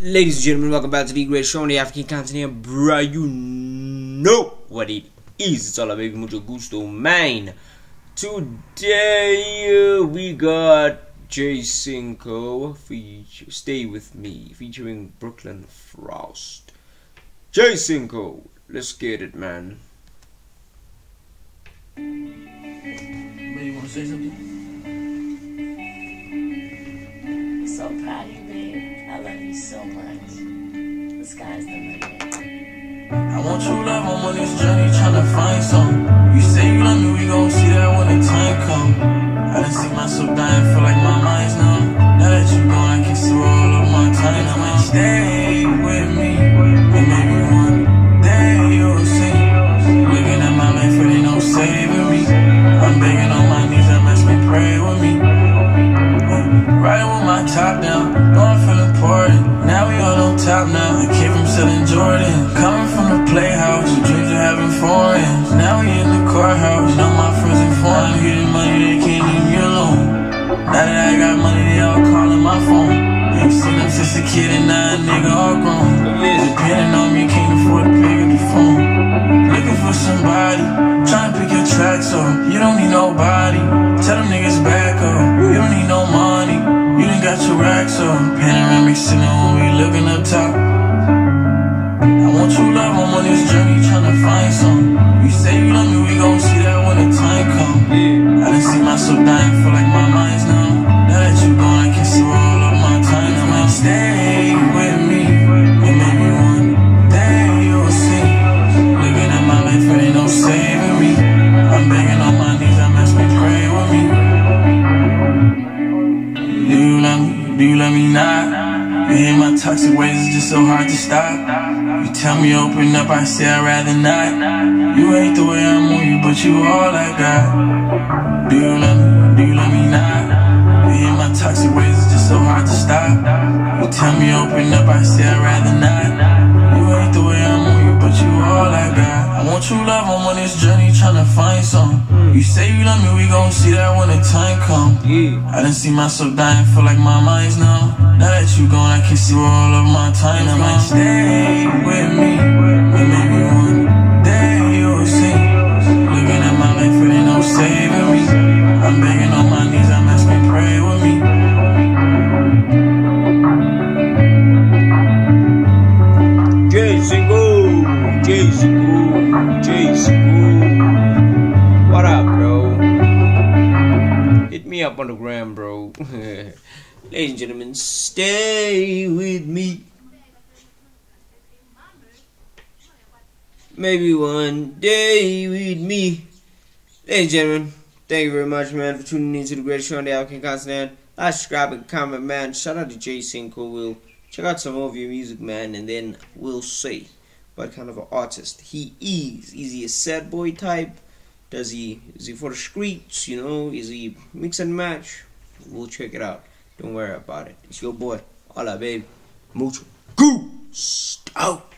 Ladies and gentlemen, welcome back to the great show on the African continent, bro. You know what it is. It's all about baby mucho gusto, man. Today we got Jay Cinco, Stay With Me, featuring Brooklyn Frost. Jay Cinco, let's get it, man. Baby, you wanna say something? I'm so proud of you, babe. I love you so much. The sky's the limit. I want true love, I'm on this journey tryna find some. You say you love me, we gon' see that when the time come. I done see myself dying, feel like my mind's numb. Now that you gone, I can see all of my time. I might stay with me, and maybe one day you'll see. Looking at my life, there ain't no saving me. I'm begging on my knees, I'm asking, pray with me. Riding with my top down, know I feel important. Now we all on top now. I came from selling Jordan, coming from the playhouse. The dreams of having foreigns. Now we in the courthouse. Know my friends and foreign. Getting money, they can't leave me alone. Now that I got money, they all calling my phone. Ain't seen them since a kid and now a nigga all grown. Depending on me, can't afford to pick up the phone. Looking for somebody, trying to pick your tracks up. You don't need nobody, tell them niggas back up. You don't need no money, you done got your racks up. Panoramic center when we looking up top. I want true love, I'm on this journey tryna find some. You say you love me, we gon' see that when the time come. I done see myself dying, feel like my mind's numb. Now that you gone, I can see where all of my time. I might stay with me, and maybe one day you'll see. Looking at my life, there ain't no saving me. I'm begging on my knees, I'm asking, pray with me. Do you love me? Do you love me not? You hear my toxic ways, it's just so hard to stop. You tell me open up, I say I'd rather not. You hate the way I'm on you, but you all I got. Do you love me? Do you love me not? You hear my toxic ways, it's just so hard to stop. You tell me open up, I say I'd rather not. You hate the way I'm on you, but you all I got. I want true love, I'm on this journey tryna find some. You say you love me, we gon' see that when the time come. I done see myself dying, feel like my mind's numb. Now that you gone, I can see where all of my time. I might stay with me, but maybe one day you'll see. Looking at my life, there ain't no saving me. I'm begging on my knees, I'm asking, pray with me. Jay Cinco, Jay Cinco, Jay Cinco. What up, bro? Hit me up on the gram, bro. Ladies and gentlemen, stay with me. Maybe one day with me. Ladies and gentlemen, thank you very much, man, for tuning in to the greatest show on the African continent. Like, subscribe, and comment, man. Shout out to Jay Cinco. We'll check out some of your music, man, and then we'll see what kind of an artist he is. Is he a sad boy type? Is he for the streets? You know, is he mix and match? We'll check it out. Don't worry about it. It's your boy. Hola, babe. Mucho gusto.